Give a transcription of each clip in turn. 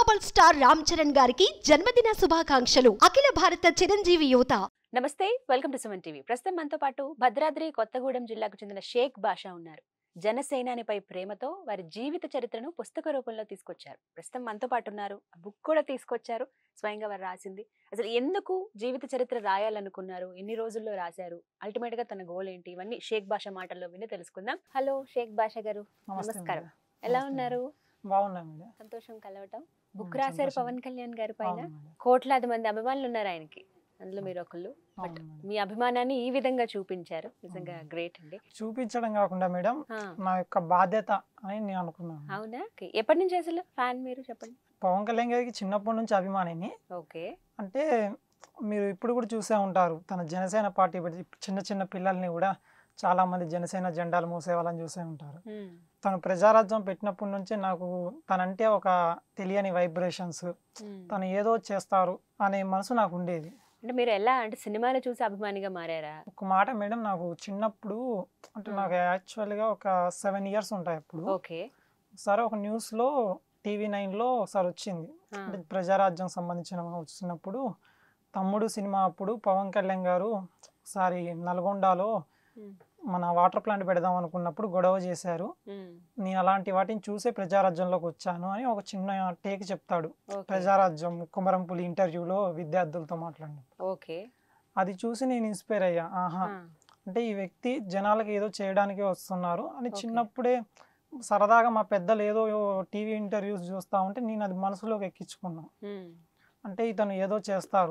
Global star Ram Charan గారికి జన్మదిన శుభాకాంక్షలు. అఖిల భారత చిరంజీవి యువత. నమస్తే, వెల్కమ్ టు సుమన్ టీవీ. ప్రస్తుతం మనతో పాటు భద్రాద్రి కొత్తగూడెం జిల్లాకు చెందిన షేక్ బాషా ఉన్నారు. జనసేనానిపై ప్రేమతో వారి జీవిత చరిత్రను పుస్తక రూపంలో తీసుకొచ్చారు. ప్రస్తుతం మనతో పాటు ఉన్నారు. బుక్ కూడా తీసుకొచ్చారు, స్వయంగా వారు రాసింది. అసలు ఎందుకు జీవిత చరిత్ర రాయాలనుకున్నారు, ఎన్ని రోజుల్లో రాశారు, అల్టిమేట్ గా తన గోల్ ఏంటి, ఇవన్నీ షేక్ బాషా మాటల్లో విని తెలుసుకుందాం. హలో షేక్ బాషా గారు, నమస్కారం. ఎలా ఉన్నారు? బాగున్నాను. సంతోషం కలవటం. బుక్ రాశారు పవన్ కళ్యాణ్ గారి పైన. కోట్లాది మంది అభిమానులు ఉన్నారు ఆయనకి, అందులో మీరు ఒకళ్ళు. బట్ మీ అభిమానాన్ని ఈ విధంగా చూపించారు, నిజంగా గ్రేట్ అండి. చూపించడం కాకుండా మేడం, నా యొక్క బాధ్యత అని నేను అనుకున్నాను. అవునా? ఎప్పటి నుంచి అసలు ఫ్యాన్ మీరు, చెప్పండి. పవన్ కళ్యాణ్ గారికి చిన్నప్పటి నుంచి అభిమానిని. ఓకే. అంటే మీరు ఇప్పుడు కూడా చూసే ఉంటారు, తన జనసేన పార్టీ చిన్న చిన్న పిల్లల్ని కూడా చాలా మంది జనసేన జెండాలు మూసే వాళ్ళని చూసే ఉంటారు. తను ప్రజారాజ్యం పెట్టినప్పటి నుంచే నాకు తనంటే ఒక తెలియని వైబ్రేషన్స్, తను ఏదో చేస్తారు అనే మనసు నాకు ఉండేది. అంటే మీరు ఎలా, అంటే సినిమాలు చూసి అభిమానిగా మారారా? ఒక మాట మేడం, నాకు చిన్నప్పుడు అంటే నాకు యాక్చువల్గా ఒక 7 years ఉంటాయి అప్పుడు. ఓకే. ఒకసారి ఒక న్యూస్లో TV9లో ఒకసారి వచ్చింది, అంటే ప్రజారాజ్యం సంబంధించిన వచ్చినప్పుడు తమ్ముడు సినిమా అప్పుడు పవన్ కళ్యాణ్ గారు ఒకసారి నల్గొండలో మన వాటర్ ప్లాంట్ పెడదాం అనుకున్నప్పుడు గొడవ చేశారు. నేను అలాంటి వాటిని చూసే ప్రజారాజ్యంలోకి వచ్చాను అని ఒక చిన్న టేక్ చెప్తాడు. ప్రజారాజ్యం కుమరంపులి ఇంటర్వ్యూలో విద్యార్థులతో మాట్లాడిన. ఓకే. అది చూసి నేను ఇన్స్పైర్ అయ్యా. అంటే ఈ వ్యక్తి జనాలకు ఏదో చేయడానికే వస్తున్నారు అని చిన్నప్పుడే సరదాగా మా పెద్దలు ఏదో టీవీ ఇంటర్వ్యూస్ చూస్తా ఉంటే నేను అది మనసులోకి ఎక్కించుకున్నాను. అంటే ఇతను ఏదో చేస్తారు,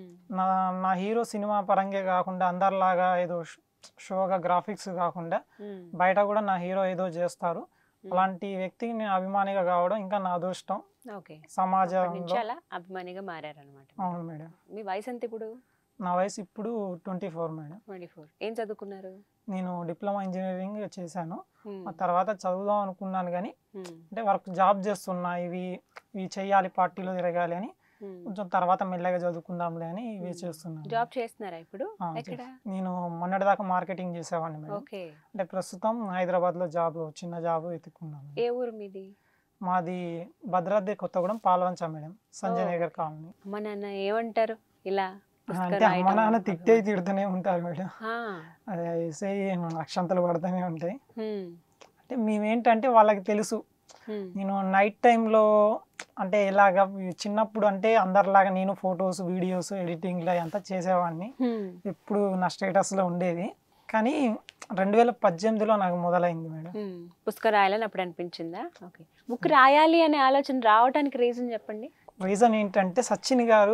నా హీరో సినిమా పరంగా కాకుండా అందరిలాగా ఏదో షోగా గ్రాఫిక్స్ కాకుండా బయట కూడా నా హీరో ఏదో చేస్తారు. అలాంటి వ్యక్తికి నేను అభిమానిగా కావడం ఇంకా నా అదృష్టం. సమాజంలో అభిమానిగా మారారనమాట. అవును మేడం. మీ వయసు ఎంత ఇప్పుడు? నా వయసు ఇప్పుడు 24 మేడం. 24. ఏం చదువుకున్నారు? నేను డిప్లొమా ఇంజనీరింగ్ చేశాను. ఆ తర్వాత చదువుదాం అనుకున్నాను కానీ అంటే వర్క్ జాబ్ చేస్తున్నా, ఇవి చెయ్యాలి, పార్టీలో తిరగాలి అని కొంచెం తర్వాత మెల్లగా చదువుకుందాంలే అని ఇవి చేస్తున్నాను. జాబ్ చేస్తున్నారా ఇప్పుడు? నేను మొన్నటిదాకా మార్కెటింగ్ చేసేవాడిని మేడం. అంటే ప్రస్తుతం హైదరాబాద్ లో జాబ్, చిన్న జాబ్ వెతుక్కున్నాను. ఏ ఊరు మీది? మాది భద్రాద్రి కొత్తగూడెం పాల్వంచ మేడం, సంజయ్ నగర్ కాలనీ. అమ్మ నాన్న ఏమంటారు ఇలా? అంటే అమ్మ నాన్న తిడుతూనే ఉంటారు మేడం, అదే వేసే అక్షంతలు పడుతూనే ఉంటాయి. అంటే మేమేంటంటే వాళ్ళకి తెలుసు, నేను నైట్ టైంలో అంటే ఇలాగా చిన్నప్పుడు అంటే అందరిలాగా నేను ఫొటోస్ వీడియోస్ ఎడిటింగ్లో అంతా చేసేవాడిని. ఎప్పుడు నా స్టేటస్లో ఉండేది. కానీ 2018లో నాకు మొదలైంది మేడం పుస్తకం రాయాలని అప్పుడు అనిపించిందా? ఓకే. బుక్ రాయాలి అనే ఆలోచన రావడానికి రీజన్ చెప్పండి. రీజన్ ఏంటంటే సచిన్ గారు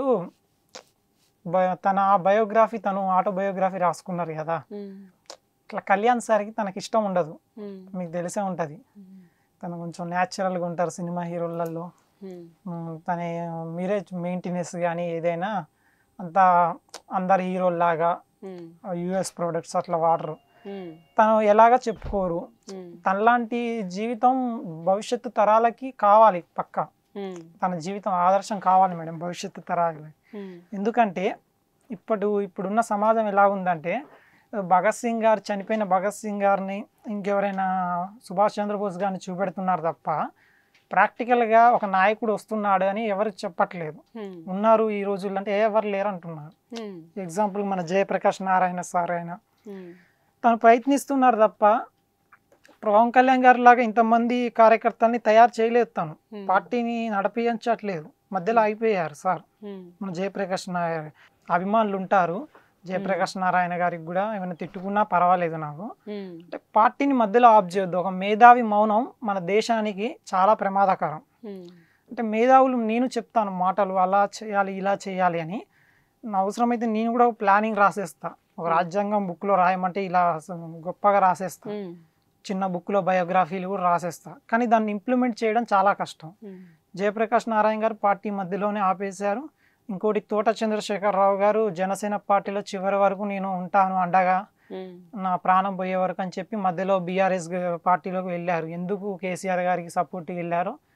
తన బయోగ్రఫీ, తను ఆటోబయోగ్రఫీ రాసుకున్నారు కదా. ఇట్లా కళ్యాణ్ సార్కి తనకి ఇష్టం ఉండదు, మీకు తెలిసే ఉంటుంది. తను కొంచెం న్యాచురల్గా ఉంటారు సినిమా హీరోలలో. తన మీరే మెయింటెనెన్స్ కానీ ఏదైనా అంతా అందరు హీరోల్లాగా US ప్రొడక్ట్స్ అట్లా వాడరు. తను ఎలాగా చెప్పుకోరు. తనలాంటి జీవితం భవిష్యత్తు తరాలకి కావాలి, పక్కా తన జీవితం ఆదర్శం కావాలి మేడం భవిష్యత్తు తరాలకి. ఎందుకంటే ఇప్పుడున్న సమాజం ఎలా ఉందంటే, భగత్ సింగ్ గారు చనిపోయిన భగత్ సింగ్ గారిని ఇంకెవరైనా సుభాష్ చంద్రబోస్ గారిని చూపెడుతున్నారు తప్ప ప్రాక్టికల్గా ఒక నాయకుడు వస్తున్నాడు అని ఎవరికి చెప్పట్లేదు. ఉన్నారు ఈ రోజుల్లో అంటే ఎవరు లేరు అంటున్నారు. ఎగ్జాంపుల్ మన జయప్రకాష్ నారాయణ సార్ అయినా తను ప్రయత్నిస్తున్నారు తప్ప పవన్ కళ్యాణ్ గారి లాగా ఇంతమంది కార్యకర్తల్ని తయారు చేయలేదు. తను పార్టీని నడిపించట్లేదు, మధ్యలో అయిపోయారు సార్. మన జయప్రకాష్ నారాయణ అభిమానులు ఉంటారు, జయప్రకాష్ నారాయణ గారికి కూడా ఏమైనా తిట్టుకున్నా పర్వాలేదు నాకు. అంటే పార్టీని మధ్యలో ఆఫ్ చేయొద్దు. ఒక మేధావి మౌనం మన దేశానికి చాలా ప్రమాదకరం. అంటే మేధావులు నేను చెప్తాను మాటలు అలా చేయాలి ఇలా చేయాలి అని, నా అవసరమైతే నేను కూడా ప్లానింగ్ రాసేస్తా. ఒక రాజ్యాంగం బుక్లో రాయమంటే ఇలా గొప్పగా రాసేస్తా, చిన్న బుక్లో బయోగ్రఫీలు కూడా రాసేస్తా. కానీ దాన్ని ఇంప్లిమెంట్ చేయడం చాలా కష్టం. జయప్రకాష్ నారాయణ గారు పార్టీ మధ్యలోనే ఆపేశారు. ఇంకోటి తోట చంద్రశేఖరరావు గారు జనసేన పార్టీలో చివరి వరకు నేను ఉంటాను అండగా, నా ప్రాణం పోయే వరకు అని చెప్పి మధ్యలో BRS పార్టీలోకి వెళ్ళారు. ఎందుకు కేసీఆర్ గారికి సపోర్ట్గా వెళ్ళారో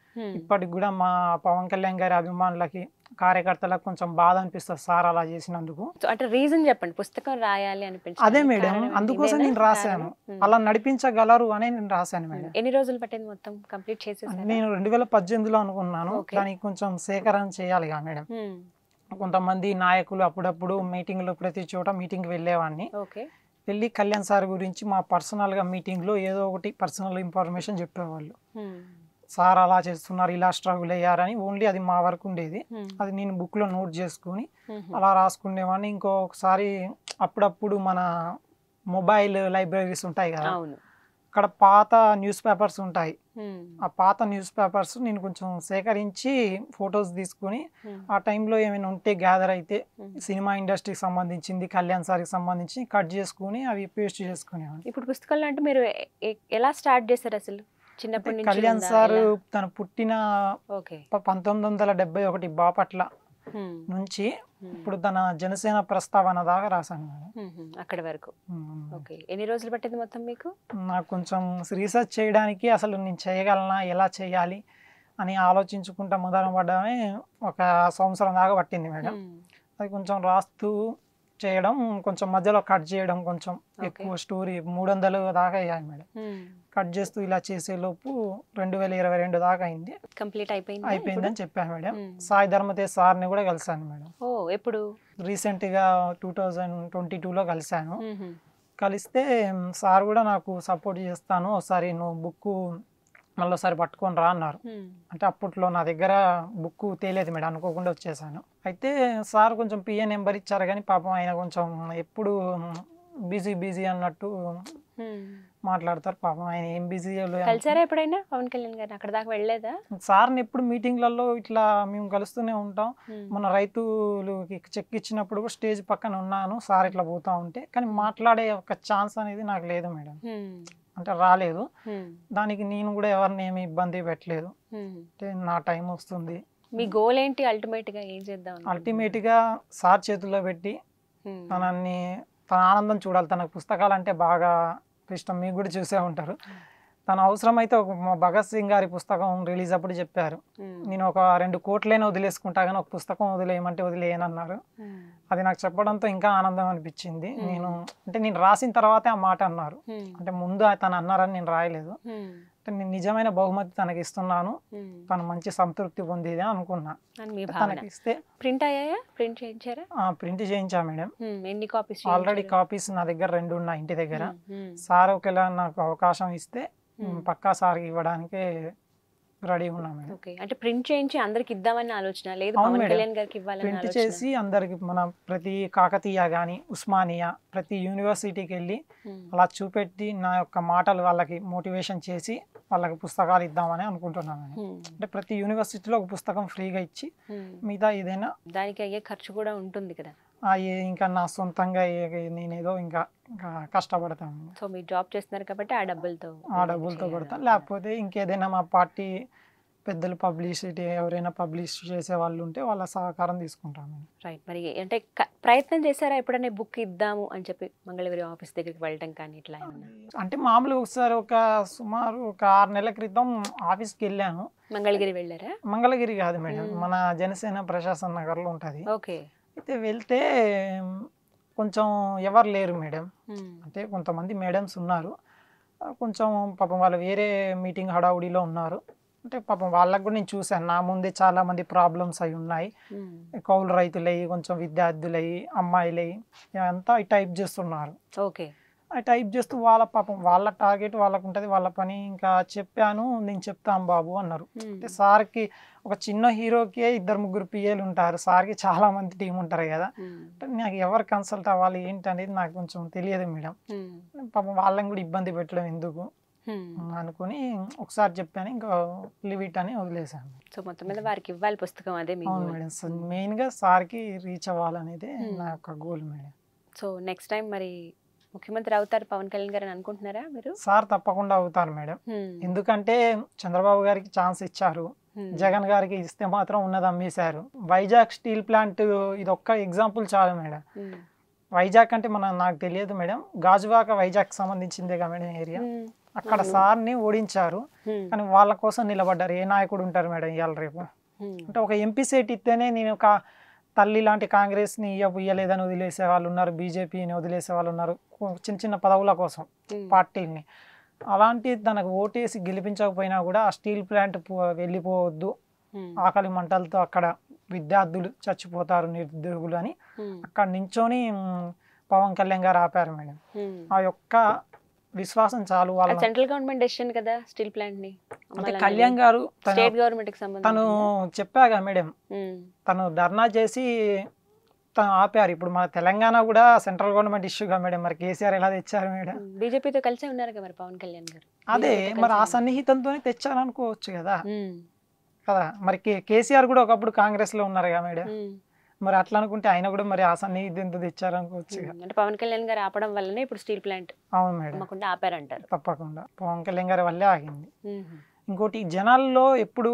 ఇప్పటికి కూడా మా పవన్ కళ్యాణ్ గారి అభిమానులకి కార్యకర్తలకు కొంచెం బాధ అనిపిస్తుంది సార్ అలా చేసినందుకు. అంటే రీజన్ చెప్పండి, పుస్తకం రాయాలి అనిపించింది. అదే మేడం, అందుకోసం నేను రాశాను, అలా నడిపించగలరు అని నేను రాశాను మేడం. ఎన్ని రోజులు పట్టింది మొత్తం కంప్లీట్ చేసేసారు? నేను 2018లో అనుకున్నాను, దానికి కొంచెం సేకరణ చేయాలి మేడం. కొంతమంది నాయకులు అప్పుడప్పుడు మీటింగ్లో ప్రతి చోట మీటింగ్కి వెళ్ళేవాడిని. వెళ్ళి కళ్యాణ్ సార్ గురించి మా పర్సనల్గా మీటింగ్లో ఏదో ఒకటి పర్సనల్ ఇన్ఫర్మేషన్ చెప్పేవాళ్ళు. సార్ అలా చేస్తున్నారు, ఇలా స్ట్రగుల్ అయ్యారని ఓన్లీ అది మా వరకు ఉండేది. అది నేను బుక్లో నోట్ చేసుకుని అలా రాసుకునేవాడిని. ఇంకొకసారి అప్పుడప్పుడు మన మొబైల్ లైబ్రరీస్ ఉంటాయి కదా, అక్కడ పాత న్యూస్ పేపర్స్ ఉంటాయి. ఆ పాత న్యూస్ పేపర్స్ నేను కొంచెం సేకరించి ఫొటోస్ తీసుకుని ఆ టైంలో ఏమైనా ఉంటే గ్యాదర్ అయితే సినిమా ఇండస్ట్రీకి సంబంధించింది, కళ్యాణ్ సార్కి సంబంధించి కట్ చేసుకుని అవి పేస్ట్ చేసుకునేవాడిని. ఇప్పుడు పుస్తకాలు అంటే మీరు ఎలా స్టార్ట్ చేశారు అసలు? చిన్నప్పటి నుంచి కళ్యాణ్ సార్ తను పుట్టిన 1971 బాపట్ల నుంచి ఇప్పుడు తన జనసేన ప్రస్తావన దాకా రాశాను మేడం. అక్కడి వరకు. ఎన్ని రోజులు పట్టింది మొత్తం మీకు? నాకు కొంచెం రీసెర్చ్ చేయడానికి, అసలు నేను చేయగలనా, ఎలా చేయాలి అని ఆలోచించుకుంటా మొదలు పడ్డమే 1 సంవత్సరం దాకా పట్టింది మేడం. అది కొంచెం రాస్తూ చేయడం, కొంచెం మధ్యలో కట్ చేయడం, కొంచెం ఎక్కువ స్టోరీ 300 దాకా అయ్యాయి మేడం. కట్ చేస్తూ ఇలా చేసేలోపు 2022 దాకా అయింది, కంప్లీట్ అయిపోయిందని చెప్పాను మేడం. సాయి ధర్మతేజ్ సార్ని కూడా కలిసాను మేడం. ఎప్పుడు? రీసెంట్గా 2022లో కలిసాను. కలిస్తే సార్ కూడా నాకు సపోర్ట్ చేస్తాను, ఒకసారి నువ్వు బుక్ మళ్ళీ ఒకసారి పట్టుకొని రా అన్నారు. అంటే అప్పట్లో నా దగ్గర బుక్ తేలేదు మేడం, అనుకోకుండా వచ్చేసాను. అయితే సార్ కొంచెం పిఏ నెంబర్ ఇచ్చారు, కానీ పాపం ఆయన కొంచెం ఎప్పుడు బిజీ అన్నట్టు మాట్లాడతారు. పాపం ఆయన ఏం బిజీ. కలిసారా ఎప్పుడైనా పవన్ కళ్యాణ్ గారు? అక్కడ దాకా వెళ్ళలేదా? సార్ని ఎప్పుడు మీటింగ్లలో ఇట్లా మేము కలుస్తూనే ఉంటాం. మన రైతులకి చెక్ ఇచ్చినప్పుడు కూడా స్టేజ్ పక్కన ఉన్నాను, సార్ ఇట్లా పోతా ఉంటే, కానీ మాట్లాడే ఒక ఛాన్స్ అనేది నాకు లేదు మేడం, అంటే రాలేదు. దానికి నేను కూడా ఎవరిని ఏమి ఇబ్బంది పెట్టలేదు, అంటే నా టైం వస్తుంది. మీ గోల్ ఏంటి అల్టిమేట్ గా? ఏం చేద్దాం? అల్టిమేట్ గా సార్ చేతుల్లో పెట్టి తన ఆనందం చూడాలి. తనకు పుస్తకాలు అంటే బాగా ఇష్టం, మీకు కూడా చూసే ఉంటారు. తన అవసరమైతే మా భగత్ సింగ్ గారి పుస్తకం రిలీజ్ అప్పుడు చెప్పారు, నేను ఒక 2 కోట్లైనా వదిలేసుకుంటా కానీ ఒక పుస్తకం వదిలేయమంటే వదిలేయనన్నారు. అది నాకు చెప్పడంతో ఇంకా ఆనందం అనిపించింది. నేను రాసిన తర్వాతే ఆ మాట అన్నారు, అంటే ముందు తను అన్నారని నేను రాయలేదు. అంటే నేను నిజమైన బహుమతి తనకి ఇస్తున్నాను, తను మంచి సంతృప్తి పొందేది అనుకున్నా. తనకి ఇస్తే ప్రింట్ అయ్యాయా? ప్రింట్ చేయించారా? ప్రింట్ చేయించా మేడం. ఎన్ని కాపీస్? ఆల్రెడీ కాపీస్ నా దగ్గర 2 ఉన్నాయి ఇంటి దగ్గర. సార్ ఒకవేళ నాకు అవకాశం ఇస్తే పక్కా సార్కి ఇవ్వడానికి రెడీ ఉన్నాం మేడం. అంటే ప్రింట్ చేయించి అందరికి ఇద్దామని ఆలోచన లేదు? పవన్ కళ్యాణ్ గారికి ఇవ్వాలని ప్రింట్ చేసి అందరికి, మన ప్రతి కాకతీయ కానీ ఉస్మానియా ప్రతి యూనివర్సిటీకి వెళ్ళి అలా చూపెట్టి నా యొక్క మాటలు వాళ్ళకి మోటివేషన్ చేసి వాళ్ళకి పుస్తకాలు ఇద్దామని అనుకుంటున్నాను. అంటే ప్రతి యూనివర్సిటీలో ఒక పుస్తకం ఫ్రీగా ఇచ్చి మిగతా ఏదైనా దానికి అయ్యే ఖర్చు కూడా ఉంటుంది కదా, ఇంకా నా సొంతంగా నేనేదో ఇంకా కష్టపడతాను. సో మీరు జాబ్ చేస్తున్నారు కాబట్టి ఆ డబ్బులతో పడతాను. లేకపోతే ఇంకేదైనా మా పార్టీ పెద్దలు పబ్లిసిటీ ఎవరైనా పబ్లిష్ చేసే వాళ్ళు ఉంటే వాళ్ళ సహకారం తీసుకుంటాను. రైట్. మరి అంటే ప్రయత్నం చేశారా ఎప్పుడైనా బుక్ ఇద్దాము అని చెప్పి మంగళగిరి ఆఫీస్ దగ్గరికి వెళ్ళడం కానీ ఇట్లా ఏమన్నా? అంటే మామూలుగా ఒకసారి సుమారు 6 నెలల క్రితం ఆఫీస్కి వెళ్ళాను. మంగళగిరి వెళ్ళారా? మంగళగిరి కాదు మేడం, మన జనసేన ప్రశాసన నగర్లో ఉంటుంది. ఓకే. అయితే వెళ్తే కొంచెం ఎవరు లేరు మేడం, అంటే కొంతమంది మేడమ్స్ ఉన్నారు, కొంచెం పాపం వాళ్ళు వేరే మీటింగ్ హడావుడిలో ఉన్నారు. అంటే పాపం వాళ్ళకు కూడా నేను చూశాను, నా ముందే చాలా మంది ప్రాబ్లమ్స్ అవి ఉన్నాయి. కౌలు రైతులయ్యి, కొంచెం విద్యార్థులయ్యి, అమ్మాయిలయ్యి అంతా టైప్ చేస్తున్నారు. ఓకే. టైప్ చేస్తూ వాళ్ళ పాపం వాళ్ళ టార్గెట్ వాళ్ళకు ఉంటుంది, వాళ్ళ పని. ఇంకా చెప్పాను, నేను చెప్తాను బాబు అన్నారు. అంటే సార్కి ఒక చిన్న హీరోకి 2-3 పిఏలు ఉంటారు, సార్కి చాలా మంది టీం ఉంటారు కదా. అంటే నాకు ఎవరు కన్సల్ట్ అవ్వాలి ఏంటి అనేది నాకు కొంచెం తెలియదు మేడం. పాపం వాళ్ళని కూడా ఇబ్బంది పెట్టడం ఎందుకు అనుకుని ఒకసారి చెప్పాను, ఇంకా లీవ్ ఇట్ అని వదిలేసాను. సో మొత్తం మీద వారికి ఇవ్వాలి పుస్తకం, అదే మేడం. మెయిన్గా సార్కి రీచ్ అవ్వాలనేది నా యొక్క goal madam. So next time మరి ముఖ్యమంత్రి అవుతారు పవన్ కళ్యాణ్ గారు అని అనుకుంటున్నారా మీరు? సార్ తప్పకుండా అవుతారు మేడం, ఎందుకంటే చంద్రబాబు గారికి ఛాన్స్ ఇచ్చారు, జగన్ గారికి ఇస్తే మాత్రం ఉన్నది అమ్మేశారు. వైజాగ్ స్టీల్ ప్లాంట్ ఇది ఒక్క ఎగ్జాంపుల్ చాలు మేడం. వైజాగ్ అంటే నాకు తెలియదు మేడం, గాజువాక వైజాగ్ సంబంధించిందేగా మేడం ఏరియా. అక్కడ సార్ని ఓడించారు, కానీ వాళ్ళ కోసం నిలబడ్డారు. ఏ నాయకుడు ఉంటారు మేడం ఇవాళ రేపు? అంటే ఒక ఎంపీ సీట్ ఇస్తేనే నేను ఒక తల్లి లాంటి కాంగ్రెస్ని ఇయ్యలేదని వదిలేసే వాళ్ళు ఉన్నారు, బీజేపీని వదిలేసే వాళ్ళు ఉన్నారు చిన్న చిన్న పదవుల కోసం పార్టీని. అలాంటి తనకు ఓటేసి గెలిపించకపోయినా కూడా ఆ స్టీల్ ప్లాంట్ వెళ్ళిపోవద్దు, ఆకలి మంటలతో అక్కడ విద్యార్థులు చచ్చిపోతారు నిరుద్యోగులు అని అక్కడ నించొని పవన్ కళ్యాణ్ గారు ఆపారు మేడం. ఆ యొక్క విశ్వాసం చాలు. వాళ్ళ సెంట్రల్ గవర్నమెంట్ డెసిషన్ కదా స్టీల్ ప్లాంట్ ని, అంటే కళ్యాణ్ గారు స్టేట్ గవర్నమెంట్ కి సంబంధించి తను చెప్పాగా మేడం, తను ధర్నా చేసి తను ఆపారు. ఇప్పుడు మన తెలంగాణ కూడా సెంట్రల్ గవర్నమెంట్ ఇష్యూగా మేడం, మరి కేసీఆర్ ఎలా తెచ్చారు మేడం? బీజేపీతో కలిసే ఉన్నారు కదా మరి పవన్ కళ్యాణ్ గారు. అదే మరి ఆ సన్నిహితంతోనే తెచ్చారనుకోవచ్చు కదా కదా. మరి కేసీఆర్ కూడా ఒకప్పుడు కాంగ్రెస్ లో ఉన్నారుగా మేడం, మరి అట్లా అనుకుంటే ఆయన కూడా మరి ఆ సన్నిహితంతో తెచ్చారనుకోవచ్చు. అంటే పవన్ కళ్యాణ్ గారు ఆపడం వల్లనే ఇప్పుడు స్టీల్ ప్లాంట్ అవును మేడం ఆపారంటారు. తప్పకుండా పవన్ కళ్యాణ్ గారి వల్లే ఆగింది. ఇంకోటి జనాల్లో ఎప్పుడు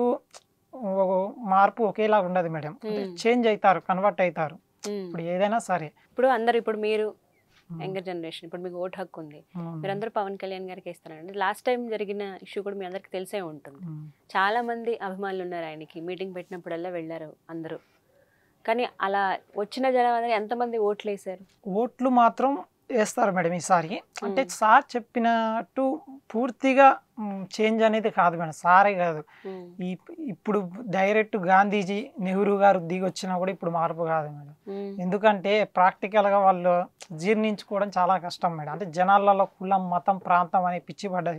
మార్పు ఒకేలా ఉండదు మేడం, చేంజ్ అవుతారు, కన్వర్ట్ అవుతారు. ఇప్పుడు ఏదైనా సరే, ఇప్పుడు అందరు, ఇప్పుడు మీరు యంగర్ జనరేషన్, ఇప్పుడు మీకు ఓటు హక్కు ఉంది, మీరందరూ పవన్ కళ్యాణ్ గారికి ఇస్తారండి. లాస్ట్ టైం జరిగిన ఇష్యూ కూడా మీ అందరికి తెలిసే ఉంటుంది. చాలా మంది అభిమానులు ఉన్నారు ఆయనకి, మీటింగ్ పెట్టినప్పుడల్లా వెళ్ళారు అందరూ. కానీ అలా వచ్చిన జనం ఎంతమంది ఓట్లు వేశారు? ఓట్లు మాత్రం వేస్తారు మేడం ఈసారి. అంటే సార్ చెప్పినట్టు పూర్తిగా చేంజ్ అనేది కాదు మేడం, సారే కాదు. ఇప్పుడు డైరెక్ట్ గాంధీజీ నెహ్రూ గారు దిగి వచ్చినా కూడా ఇప్పుడు మార్పు కాదు మేడం. ఎందుకంటే ప్రాక్టికల్గా వాళ్ళు జీర్ణించుకోవడం చాలా కష్టం మేడం. అంటే జనాలలో కులం మతం ప్రాంతం అనే పిచ్చి పడ్డది.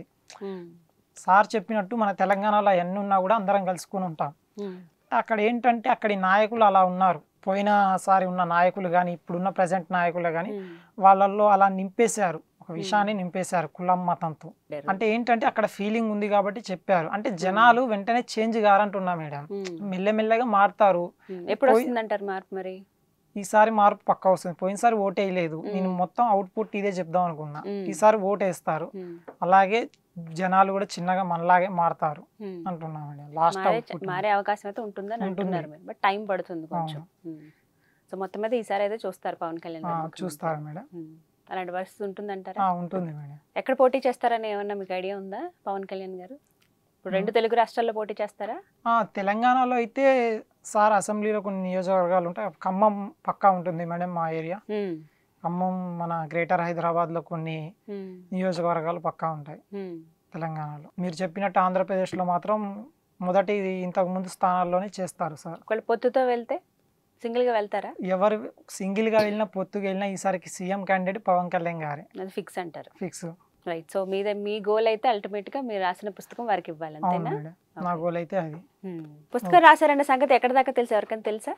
సార్ చెప్పినట్టు మన తెలంగాణలో ఎన్ని ఉన్నా కూడా అందరం కలుసుకుని ఉంటాం. అక్కడ ఏంటంటే అక్కడి నాయకులు అలా ఉన్నారు, పోయినసారి ఉన్న నాయకులు కానీ ఇప్పుడున్న ప్రజెంట్ నాయకులు కానీ వాళ్ళల్లో అలా నింపేశారు, ఒక విషయాన్ని నింపేశారు కులం మతంతో. అంటే ఏంటంటే అక్కడ ఫీలింగ్ ఉంది కాబట్టి చెప్పారు. అంటే జనాలు వెంటనే చేంజ్ కారంటున్నా మేడం, మెల్లమెల్లగా మారుతారు. ఎప్పుడు వస్తుందంటారు మార్పు? మరి ఈసారి మార్పు పక్కా వస్తుంది. పోయినసారి ఓటు వేయలేదు, నేను మొత్తం అవుట్పుట్ ఇదే చెప్దాం అనుకున్నా. ఈసారి ఓటు వేస్తారు, అలాగే జనాలు కూడా చిన్నగా మనలాగే మారుతారు అంటున్నా మేడం. లాస్ట్ మారే అవకాశం అయితే ఉంటుందని అంటున్నారు, బట్ టైం పడుతుంది కొంచెం. సో మొత్తం మీద ఈసారి అయితే చూస్తారు పవన్ కళ్యాణ్ చూస్తారు మేడం. అలాంటి పరిస్థితి ఉంటుందంటారా? ఉంటుంది మేడం. ఎక్కడ పోటీ చేస్తారని ఏమన్నా మీకు ఐడియా ఉందా పవన్ కళ్యాణ్ గారు? ఇప్పుడు 2 తెలుగు రాష్ట్రాల్లో పోటీ చేస్తారా? తెలంగాణలో అయితే సార్ అసెంబ్లీలో కొన్ని నియోజకవర్గాలు ఉంటాయి. ఖమ్మం పక్కా ఉంటుంది మేడం మా ఏరియా. ఖమ్మం మన గ్రేటర్ హైదరాబాద్ లో కొన్ని నియోజకవర్గాలు పక్కా ఉంటాయి తెలంగాణలో. మీరు చెప్పినట్టు ఆంధ్రప్రదేశ్ లో మాత్రం మొదటి ఇంతకు ముందు స్థానాల్లోనే చేస్తారు సార్. ఒకవేళ పొత్తుతో వెళ్తే సింగిల్ గా వెళ్తారా? ఎవరు సింగిల్ గా వెళ్ళినా పొత్తుగా వెళ్ళినా ఈసారికి సీఎం క్యాండిడేట్ పవన్ కళ్యాణ్ గారే, అది ఫిక్స్ అంటారు. ఫిక్స్. రైట్. సో మీ గోల్ అయితే అల్టిమేట్ గా మీరు రాసిన పుస్తకం వారికి ఇవ్వాలి, అంతేనా? నా గోల్ అయితే అది. పుస్తకం రాశారన్న సంగతి ఎక్కడ దాకా తెలుసు, ఎవరికైనా తెలుసా?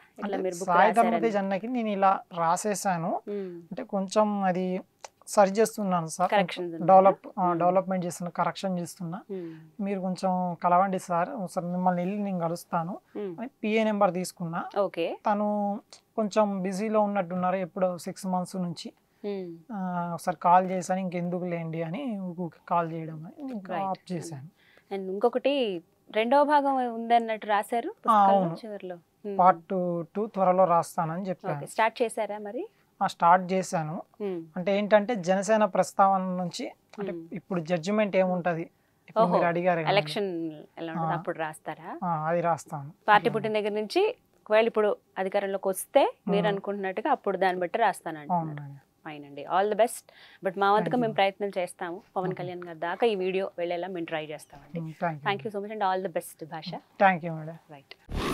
జన్నకి నేను ఇలా రాసేసాను అంటే కొంచెం అది సరి చేస్తున్నాను సార్, డెవలప్మెంట్ చేస్తున్నా, కరెక్షన్ చేస్తున్నా. మీరు కొంచెం కలవండి సార్, ఒకసారి మిమ్మల్ని వెళ్ళి నేను కలుస్తాను అని పిఏ నెంబర్ తీసుకున్నా. తను కొంచెం బిజీలో ఉన్నట్టున్నారు ఎప్పుడో 6 months నుంచి. ఒకసారి కాల్ చేశాను, ఇంకెందుకు లేండి అని కాల్ చేయడం ఆఫ్ చేశాను. అండ్ ఇంకొకటి 2వ భాగం ఉందన్నట్టు రాశారు చివరిలో, పార్ట్ 2 త్వరలో రాస్తానని చెప్పాను. స్టార్ట్ చేశారా మరి? స్టార్ట్ చేశాను. అంటే ఏంటంటే జనసేన ప్రస్తావన నుంచి, అంటే ఇప్పుడు జడ్జిమెంట్ ఏముంటది మీరు అడిగారు, ఎలక్షన్ ఎలా ఉంటుంది అప్పుడు రాస్తారా? అది రాస్తాను. పార్టీ పుట్టిన దగ్గర నుంచి ఒకవేళ ఇప్పుడు అధికారంలోకి వస్తే మీరు అనుకుంటున్నట్టుగా అప్పుడు దాన్ని బట్టి రాస్తానండి. ఫైన్ అండి, ఆల్ ది బెస్ట్. బట్ మా వంతుగా మేము ప్రయత్నం చేస్తాము, పవన్ కళ్యాణ్ గారి దాకా ఈ వీడియో వెళ్ళేలా మేము ట్రై చేస్తామండి. Thank you so much and all the best Bhasha. Thank you madam. Right.